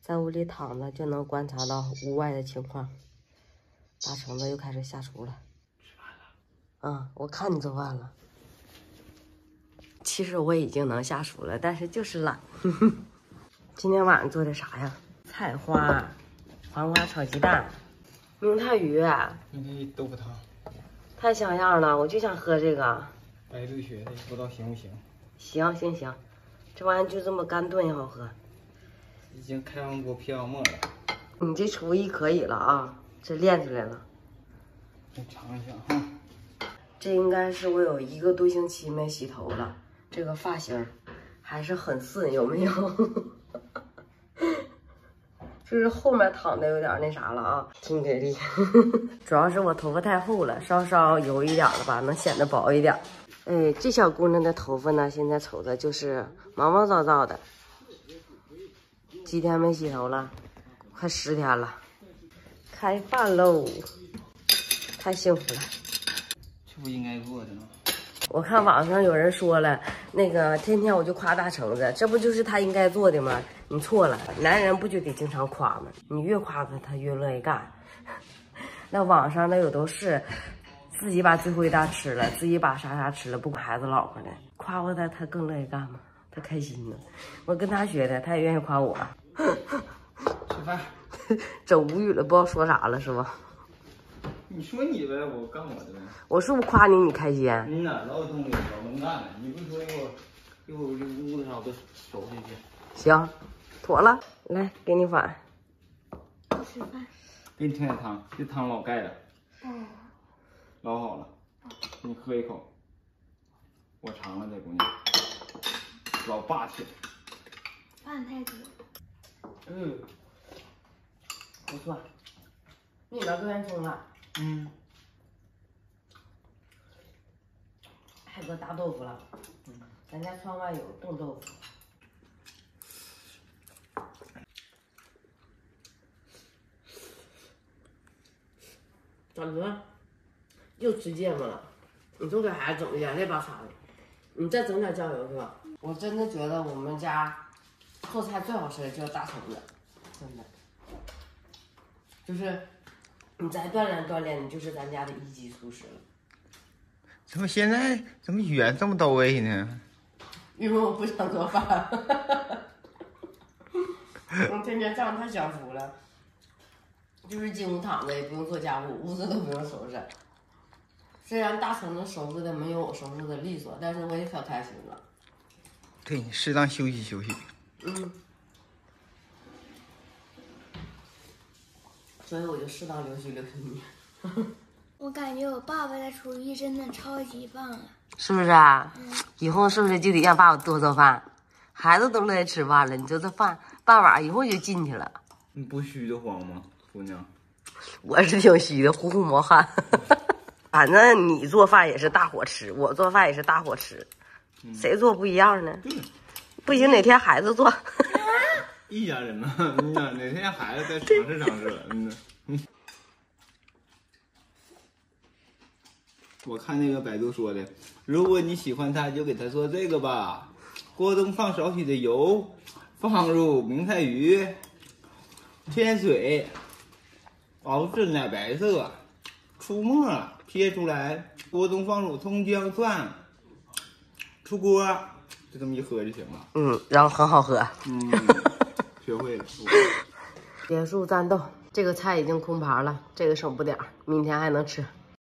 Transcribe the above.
在屋里躺着就能观察到屋外的情况。大橙子又开始下厨了。吃饭了？我看你做饭了。其实我已经能下厨了，但是就是懒。今天晚上做的啥呀？菜花、黄瓜炒鸡蛋、明太鱼。 明太鱼豆腐汤。 太像样了，我就想喝这个。 白对雪的，不知道行不行？ 行，这玩意就这么干炖也好喝。 已经开完锅撇完沫了。 你这厨艺可以了啊，这练出来了。 再尝一下哈。 这应该是我有1个多星期没洗头了，这个发型还是很顺，有没有？就是后面躺的有点那啥了啊，挺给力。主要是我头发太厚了，稍稍油一点了吧，能显得薄一点。哎，这小姑娘的头发呢，现在瞅着就是毛毛躁躁的。几天没洗头了？快10天了。开饭喽！太幸福了。 这不应该做的吗？ 我看网上有人说了，那个天天我就夸大橙子，这不就是他应该做的吗？你错了，男人不就得经常夸吗？你越夸他，他越乐意干。那网上那有都是自己把最后一大吃了，自己把啥吃了，不管孩子老婆的，夸夸他，他更乐意干嘛？他开心呢。我跟他学的，他也愿意夸我。 吃饭。 整无语了，不知道说啥了是吧？ 你说你呗，我干我的呗。 我是不是夸你，你开心？ 呐，老有动力，老能干了。你不说一会儿这屋子上我都收拾去。 行，妥了，来给你碗。 吃饭。 给你添点汤，这汤老盖了。老好了，给你喝一口。我尝了这姑娘，老霸气。 饭太多。 不错。你那搁烟囱了？还搁大豆腐了。咱家窗外有冻豆腐。咋的？又吃芥末了？你都给孩子整的眼泪巴撒的。你再整点酱油是吧？我真的觉得我们家做菜最好吃的就是大橙子，真的。就是你再锻炼锻炼，你就是咱家的1级厨师了。 怎么现在怎么远这么到位呢？ 因为我不想做饭。我天天这样太享福了，就是进屋躺着也不用做家务，屋子都不用收拾。虽然大橙子收拾的没有我收拾的利索，但是我也可开心了。 对，适当休息休息。 所以我就适当留息你。 我感觉我爸爸的厨艺真的超级棒了， 是不是啊？以后是不是就得让爸爸多做饭？孩子都乐意吃饭了，你这饭半碗一会儿就进去了。 你不虚得慌吗，姑娘？ 我是挺虚的，呼呼冒汗。反正你做饭也是大火吃，我做饭也是大火吃，谁做不一样呢？不行，哪天孩子做。 一家人嘛，哪天孩子再尝试尝试了，我看那个百度说的，如果你喜欢它，就给它做这个吧。锅中放少许的油，放入明太鱼，添水，熬至奶白色，出沫撇出来，锅中放入葱姜蒜，出锅，就这么一喝就行了。 然后很好喝。 学会了。 结束战斗，这个菜已经空盘了，这个省不点儿，明天还能吃。